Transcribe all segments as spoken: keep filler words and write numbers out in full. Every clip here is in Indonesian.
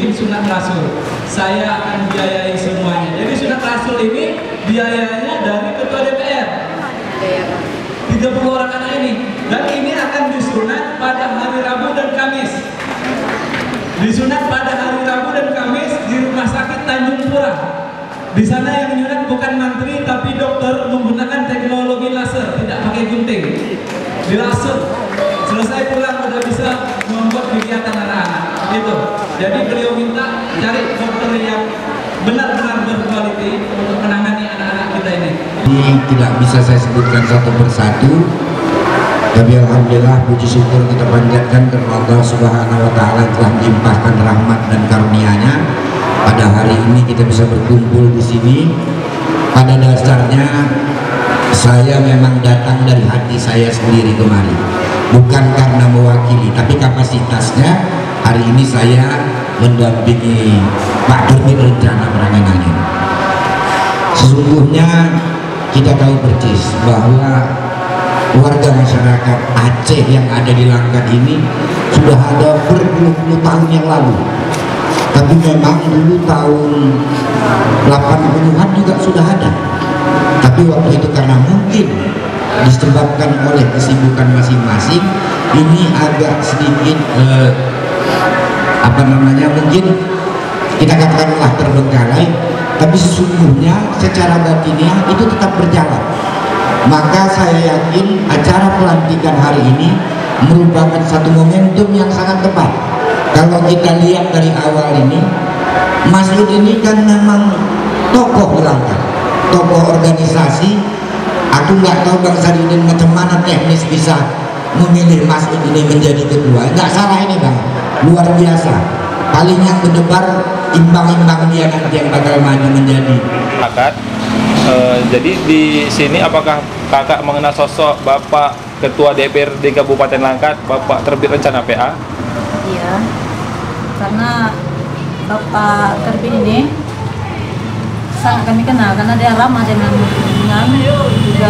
bikin sunat rasul. Saya akan biayai semuanya. Jadi sunat rasul ini biayanya dari ketua D P R. tiga puluh orang anak ini. Dan ini akan disunat pada hari Rabu dan Kamis. Disunat pada hari Rabu dan Kamis di Rumah Sakit Tanjung Pura. Di sana yang menyunat bukan mantri tapi dokter menggunakan teknologi laser, tidak pakai gunting. Di laser. Selesai pulang udah bisa membuat kegiatan anak-anak. Itu. Jadi beliau minta cari dokter yang benar-benar berkualitas untuk menangani anak-anak kita ini. Ini tidak bisa saya sebutkan satu persatu. Tapi alhamdulillah puji syukur kita panjatkan karena Allah Subhanahu wa taala telah melimpahkan rahmat dan karunia-Nya. Pada hari ini kita bisa berkumpul di sini. Pada dasarnya saya memang datang dari hati saya sendiri kemari, bukan karena mewakili, tapi kapasitasnya hari ini saya mendampingi Pak Terbit Rencana Penanganannya. Sesungguhnya kita tahu persis bahwa warga masyarakat Aceh yang ada di Langkat ini sudah ada berpuluh-puluh tahun yang lalu. Tapi memang dulu tahun delapan puluhan juga sudah ada. Tapi waktu itu karena mungkin disebabkan oleh kesibukan masing-masing, ini agak sedikit eh, apa namanya mungkin kita katakanlah terbengkalai. Tapi sesungguhnya secara batinnya itu tetap berjalan. Maka saya yakin acara pelantikan hari ini merupakan satu momentum yang sangat tepat. Kalau kita lihat dari awal ini, Mas Lud ini kan memang tokoh Langkat, tokoh organisasi. Aku nggak tahu Bang Saridin macam mana teknis bisa memilih Mas Lud ini menjadi ketua. Nggak salah ini Bang, luar biasa. Paling yang berdebar imbang-imbang dia nanti yang bakal maju menjadi. Kakak, e, jadi di sini apakah kakak mengenal sosok Bapak Ketua D P R D Kabupaten Langkat, Bapak Terbit Rencana P A? Iya, karena Bapak Terbit ini sangat kami kenal karena dia ramah dengan dengan juga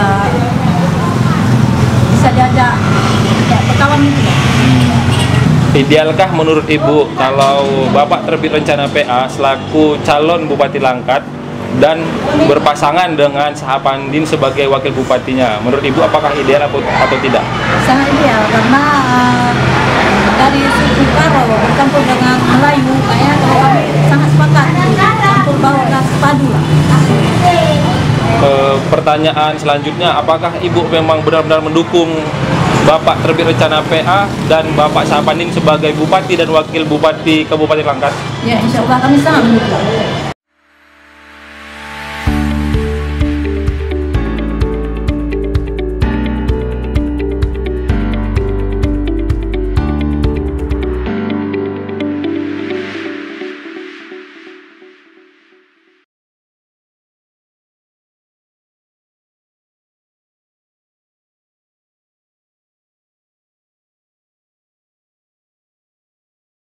bisa diajak ya, berkawan gitu ya. Idealkah menurut Ibu kalau Bapak Terbit Rencana P A selaku calon Bupati Langkat dan berpasangan dengan Sahapanudin sebagai wakil bupatinya? Menurut Ibu apakah ideal atau tidak? Sangat ideal karena uh, dari suku Karo bercampur dengan Melayu, kayaknya kalau kami sangat sepakat campur baur dan sepadu lah. E, pertanyaan selanjutnya, apakah Ibu memang benar-benar mendukung Bapak Terbit Rencana P A dan Bapak Sahapanudin sebagai Bupati dan Wakil Bupati Kabupaten Langkat? Ya, insya Allah kami sangat mendukung.